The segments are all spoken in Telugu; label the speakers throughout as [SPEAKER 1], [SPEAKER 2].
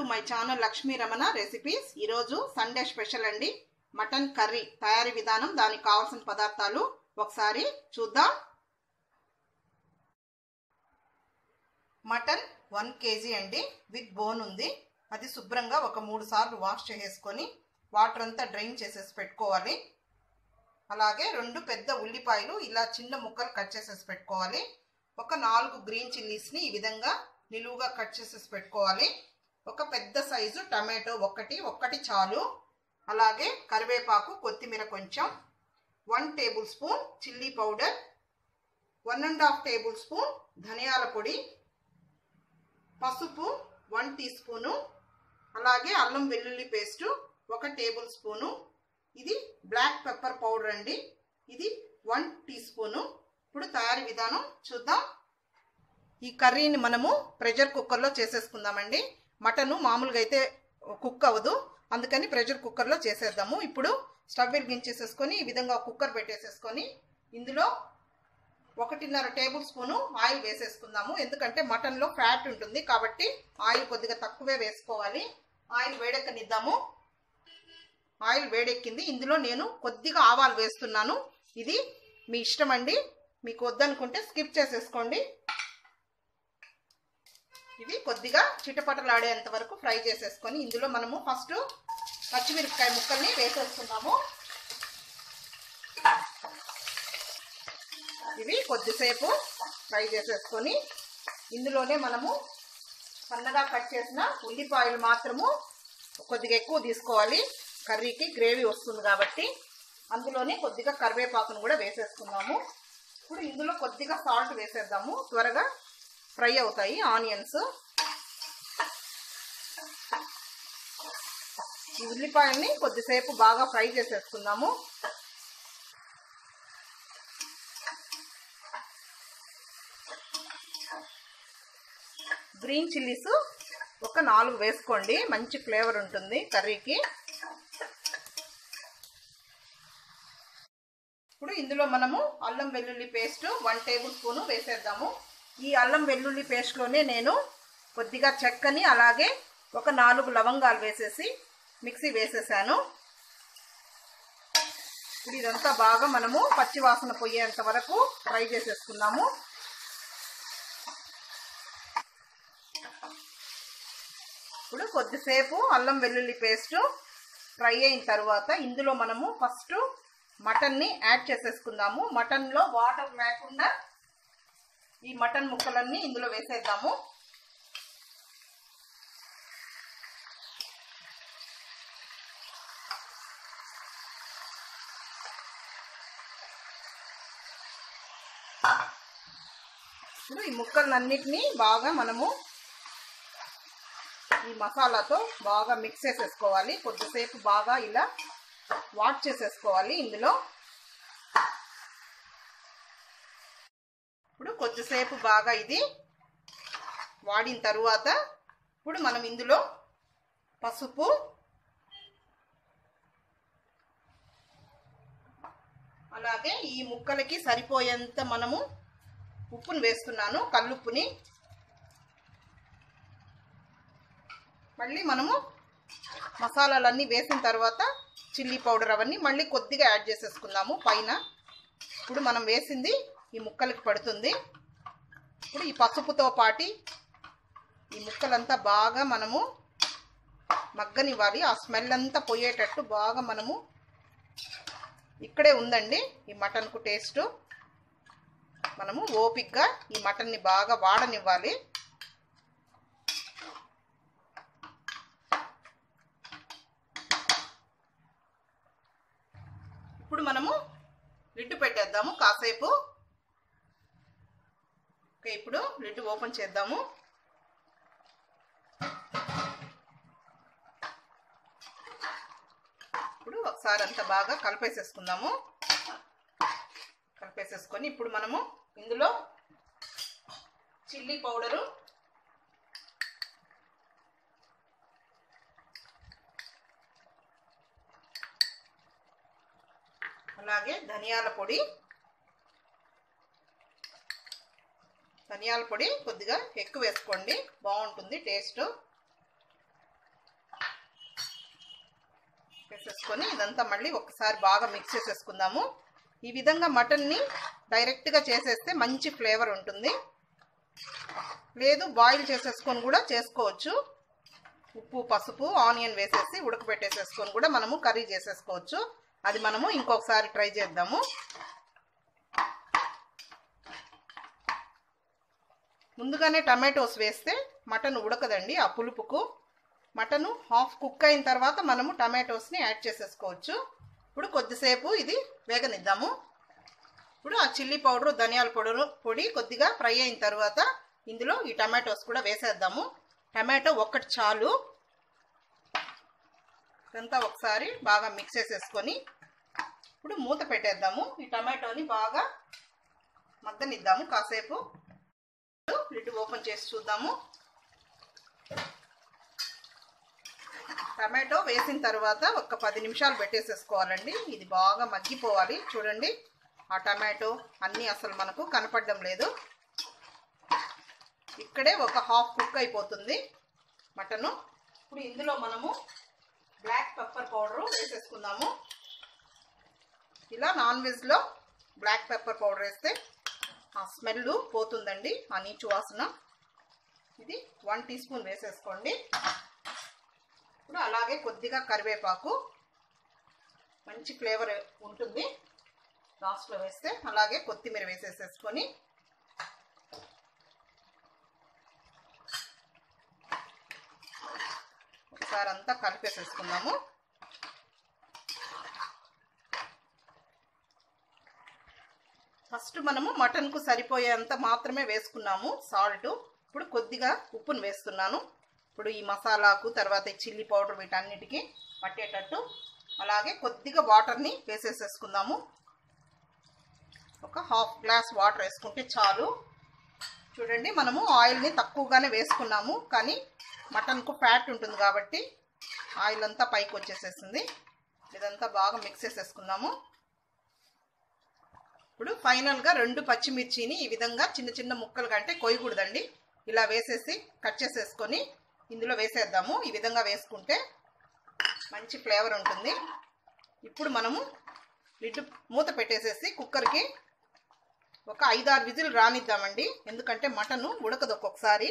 [SPEAKER 1] My channel Lakshmi Ramana recipes. ఈరోజు సండే స్పెషల్ అండి, మటన్ కర్రీ తయారీ విధానం, దానికి కావాల్సిన పదార్థాలు ఒకసారి చూద్దాం. మటన్ 1 kg అండి, విత్ బోన్ ఉంది. అది శుభ్రంగా ఒక 3 సార్లు వాష్ చేసేసుకొని వాటర్ అంతా డ్రైన్ చేసేసి పెట్టుకోవాలి. అలాగే 2 పెద్ద ఉల్లిపాయలు ఇలా చిన్న ముక్కలు కట్ చేసేసి పెట్టుకోవాలి. ఒక 4 గ్రీన్ చిల్లీస్ని ఈ విధంగా నిలువుగా కట్ చేసేసి పెట్టుకోవాలి. ఒక పెద్ద సైజు టమాటో ఒకటి చాలు. అలాగే కరివేపాకు, కొత్తిమీర కొంచెం, 1 tablespoon chilli powder, 1.5 tablespoon ధనియాల పొడి, పసుపు 1 టీ స్పూను, అలాగే అల్లం వెల్లుల్లి పేస్టు 1 టేబుల్ స్పూను. ఇది బ్లాక్ పెప్పర్ పౌడర్ అండి, ఇది 1 టీ స్పూను. ఇప్పుడు తయారీ విధానం చూద్దాం. ఈ కర్రీని మనము ప్రెషర్ కుక్కర్లో చేసేసుకుందామండి. మటను మామూలుగా అయితే కుక్ అవ్వదు, అందుకని ప్రెషర్ కుక్కర్లో చేసేద్దాము. ఇప్పుడు స్టవ్ వెలిగించేసేసుకొని ఈ విధంగా కుక్కర్ పెట్టేసేసుకొని ఇందులో 1.5 టేబుల్ స్పూను ఆయిల్ వేసేసుకుందాము. ఎందుకంటే మటన్లో ఫ్యాట్ ఉంటుంది కాబట్టి ఆయిల్ కొద్దిగా తక్కువే వేసుకోవాలి. ఆయిల్ వేడెక్కనిద్దాము. ఆయిల్ వేడెక్కింది. ఇందులో నేను కొద్దిగా ఆవాలు వేస్తున్నాను. ఇది మీ ఇష్టం అండి, మీకు వద్దనుకుంటే స్కిప్ చేసేసుకోండి. ఇవి కొద్దిగా చిటపటలాడేంత వరకు ఫ్రై చేసేసుకొని ఇందులో మనము ఫస్ట్ పచ్చిమిరపకాయ ముక్కల్ని వేసేస్తున్నాము. ఇవి కొద్దిసేపు ఫ్రై చేసేసుకొని ఇందులోనే మనము సన్నగా కట్ చేసిన ఉల్లిపాయలు మాత్రము కొద్దిగా ఎక్కువ తీసుకోవాలి. కర్రీకి గ్రేవీ వస్తుంది కాబట్టి అందులోనే కొద్దిగా కరివేపాకును కూడా వేసేసుకున్నాము. ఇప్పుడు ఇందులో కొద్దిగా సాల్ట్ వేసేద్దాము, త్వరగా ఫ్రై అవుతాయి ఆనియన్స్. ఈ ఉల్లిపాయల్ని కొద్దిసేపు బాగా ఫ్రై చేసేసుకుందాము. గ్రీన్ చిల్లీస్ ఒక 4 వేసుకోండి, మంచి ఫ్లేవర్ ఉంటుంది కర్రీకి. ఇప్పుడు ఇందులో మనము అల్లం వెల్లుల్లి పేస్ట్ 1 టేబుల్ స్పూను వేసేద్దాము. ఈ అల్లం వెల్లుల్లి పేస్ట్లోనే నేను కొద్దిగా చెక్కని అలాగే ఒక 4 లవంగాలు వేసేసి మిక్సీ వేసేసాను. ఇప్పుడు ఇదంతా బాగా మనము పచ్చి వాసన పోయేంత వరకు ఫ్రై చేసేసుకుందాము. ఇప్పుడు కొద్దిసేపు అల్లం వెల్లుల్లి పేస్ట్ ఫ్రై అయిన తర్వాత ఇందులో మనము ఫస్ట్ మటన్ని యాడ్ చేసేసుకుందాము. మటన్లో వాటర్ లేకుండా ఈ మటన్ ముక్కలన్నీ ఇందులో వేసేద్దాము. ఇప్పుడు ఈ ముక్కలన్నిటినీ బాగా మనము ఈ మసాలాతో బాగా మిక్స్ చేసేసుకోవాలి. కొద్దిసేపు బాగా ఇలా వాష్ చేసేసుకోవాలి ఇందులో. ఇప్పుడు కొద్దిసేపు బాగా ఇది వాడిన తరువాత ఇప్పుడు మనం ఇందులో పసుపు, అలాగే ఈ ముక్కలకి సరిపోయేంత మనము ఉప్పును వేస్తున్నాను, కల్లుప్పుని. మళ్ళీ మనము మసాలాలన్నీ వేసిన తర్వాత చిల్లీ పౌడర్ అవన్నీ మళ్ళీ కొద్దిగా యాడ్ చేసేసుకుందాము పైన. ఇప్పుడు మనం వేసింది ఈ ముక్కలకి పడుతుంది. ఇప్పుడు ఈ పసుపుతో పాటు ఈ ముక్కలంతా బాగా మనము మగ్గనివ్వాలి. ఆ స్మెల్ అంతా పోయేటట్టు బాగా మనము, ఇక్కడే ఉందండి ఈ మటన్కు టేస్టు. మనము ఓపిక్గా ఈ మటన్ని బాగా వాడనివ్వాలి. ఇప్పుడు మనము లిడ్ పెట్టేద్దాము కాసేపు. ఓకే, ఇప్పుడు లిడ్ ఓపెన్ చేద్దాము. ఇప్పుడు ఒకసారి అంతా బాగా కలిపేసేసుకుందాము. కలిపేసేసుకొని ఇప్పుడు మనము ఇందులో చిల్లీ పౌడరు, అలాగే ధనియాల పొడి ధనియాల పొడి కొద్దిగా ఎక్కువ వేసుకోండి, బాగుంటుంది టేస్ట్. వేసేసుకొని ఇదంతా మళ్ళీ ఒకసారి బాగా మిక్స్ చేసేసుకుందాము. ఈ విధంగా మటన్ని డైరెక్ట్గా చేసేస్తే మంచి ఫ్లేవర్ ఉంటుంది. లేదు బాయిల్ చేసేసుకొని కూడా చేసుకోవచ్చు. ఉప్పు పసుపు ఆనియన్ వేసేసి ఉడకబెట్టేసేసుకొని కూడా మనము కర్రీ చేసేసుకోవచ్చు. అది మనము ఇంకొకసారి ట్రై చేద్దాము. ముందుగానే టమాటోస్ వేస్తే మటన్ ఉడకదండి. ఆ పులుపుకు మటను హాఫ్ కుక్ అయిన తర్వాత మనము టమాటోస్ని యాడ్ చేసేసుకోవచ్చు. ఇప్పుడు కొద్దిసేపు ఇది వేగనిద్దాము. ఇప్పుడు ఆ చిల్లీ పౌడరు ధనియాల పొడి కొద్దిగా ఫ్రై అయిన తర్వాత ఇందులో ఈ టమాటోస్ కూడా వేసేద్దాము. టమాటో ఒక్కటి చాలు. ఇదంతా ఒకసారి బాగా మిక్స్ చేసేసుకొని ఇప్పుడు మూత పెట్టేద్దాము. ఈ టమాటోని బాగా మగ్గనిద్దాము కాసేపు. లిడ్ ఓపెన్ చేసి చూద్దాము. టమాటో వేసిన తర్వాత ఒక 10 నిమిషాలు పెట్టేసేసుకోవాలండి. ఇది బాగా మగ్గిపోవాలి. చూడండి ఆ టమాటో అన్నీ అసలు మనకు కనపడడం లేదు. ఇక్కడే ఒక హాఫ్ కుక్ అయిపోతుంది మటను. ఇప్పుడు ఇందులో మనము బ్లాక్ పెప్పర్ పౌడరు వేసేసుకుందాము. ఇలా నాన్ వెజ్లో బ్లాక్ పెప్పర్ పౌడర్ వేస్తే ఆ స్మెల్ పోతుందండి, ఆ నీచు వాసన. ఇది 1 టీ స్పూన్ వేసేసుకోండి. ఇప్పుడు అలాగే కొద్దిగా కరివేపాకు, మంచి ఫ్లేవర్ ఉంటుంది లాస్ట్లో వేస్తే. అలాగే కొత్తిమీర వేసేసేసుకొని ఒకసారి అంతా కలిపేసేసుకుందాము. ఫస్ట్ మనము మటన్కు సరిపోయేంత మాత్రమే వేసుకున్నాము సాల్ట్. ఇప్పుడు కొద్దిగా ఉప్పును వేస్తున్నాను. ఇప్పుడు ఈ మసాలాకు తర్వాత ఈ చిల్లీ పౌడర్ వీటన్నిటికీ పట్టేటట్టు అలాగే కొద్దిగా వాటర్ని వేసేసేసుకుందాము. ఒక హాఫ్ గ్లాస్ వాటర్ వేసుకుంటే చాలు. చూడండి మనము ఆయిల్ని తక్కువగానే వేసుకున్నాము, కానీ మటన్కు ఫ్యాట్ ఉంటుంది కాబట్టి ఆయిల్ అంతా పైకి వచ్చేసేసింది. ఇదంతా బాగా మిక్స్ చేసేసుకుందాము. ఇప్పుడు ఫైనల్గా 2 పచ్చిమిర్చిని ఈ విధంగా చిన్న చిన్న ముక్కలు కంటే కొయ్యకూడదండి, ఇలా వేసేసి కట్ చేసేసుకొని ఇందులో వేసేద్దాము. ఈ విధంగా వేసుకుంటే మంచి ఫ్లేవర్ ఉంటుంది. ఇప్పుడు మనము లిడ్ మూత పెట్టేసేసి కుక్కర్కి ఒక 5-6 విజిల్ రానిద్దామండి, ఎందుకంటే మటను ఉడకదు ఒక్కొక్కసారి.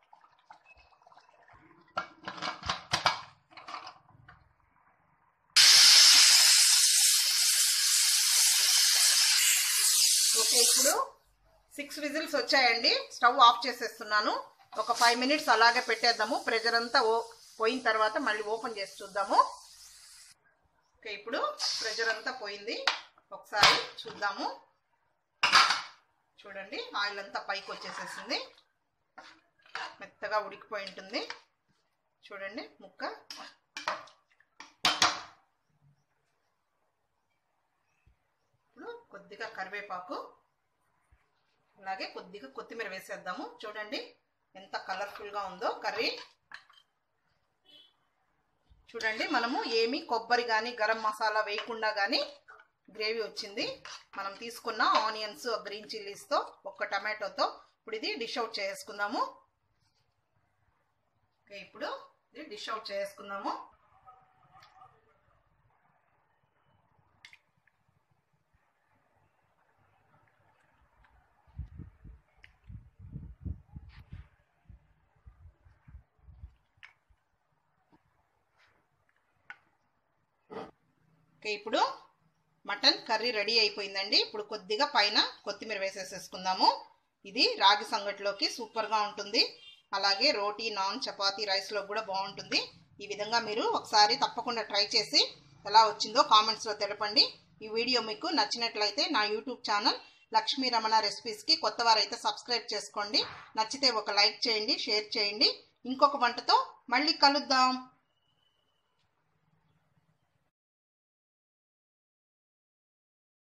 [SPEAKER 1] ఓకే, ఇప్పుడు 6 విజిల్స్ వచ్చాయండి. స్టవ్ ఆఫ్ చేసేస్తున్నాను. ఒక 5 మినిట్స్ అలాగే పెట్టేద్దాము. ప్రెషర్ అంతా పోయిన తర్వాత మళ్ళీ ఓపెన్ చేసి చూద్దాము. ఓకే, ఇప్పుడు ప్రెషర్ అంతా పోయింది. ఒకసారి చూద్దాము. చూడండి ఆయిల్ అంతా పైకి వచ్చేసేసింది. మెత్తగా ఉడికిపోయి ఉంటుంది. చూడండి ముక్క. ఇప్పుడు కొద్దిగా కరివేపాకు అలాగే కొద్దిగా కొత్తిమీర వేసేద్దాము. చూడండి ఎంత కలర్ఫుల్గా ఉందో కర్రీ. చూడండి మనము ఏమీ కొబ్బరి కానీ గరం మసాలా వేయకుండా కానీ గ్రేవీ వచ్చింది. మనం తీసుకున్న ఆనియన్స్, గ్రీన్ చిల్లీస్తో, ఒక్క టమాటోతో ఇప్పుడు ఇది డిష్ అవుట్ చేసుకుందాము. ఓకే, ఇప్పుడు ఇది డిష్ అవుట్ చేసుకుందాము. ఓకే, ఇప్పుడు మటన్ కర్రీ రెడీ అయిపోయిందండి. ఇప్పుడు కొద్దిగా పైన కొత్తిమీర వేసేసేసుకుందాము. ఇది రాగి సంగటిలోకి సూపర్గా ఉంటుంది. అలాగే రోటీ, నాన్, చపాతీ, రైస్లో కూడా బాగుంటుంది. ఈ విధంగా మీరు ఒకసారి తప్పకుండా ట్రై చేసి ఎలా వచ్చిందో కామెంట్స్లో తెలపండి. ఈ వీడియో మీకు నచ్చినట్లయితే నా యూట్యూబ్ ఛానల్ లక్ష్మీ రమణ రెసిపీస్కి కొత్త వారైతే సబ్స్క్రైబ్ చేసుకోండి. నచ్చితే ఒక లైక్ చేయండి, షేర్ చేయండి. ఇంకొక వంటతో మళ్ళీ కలుద్దాం.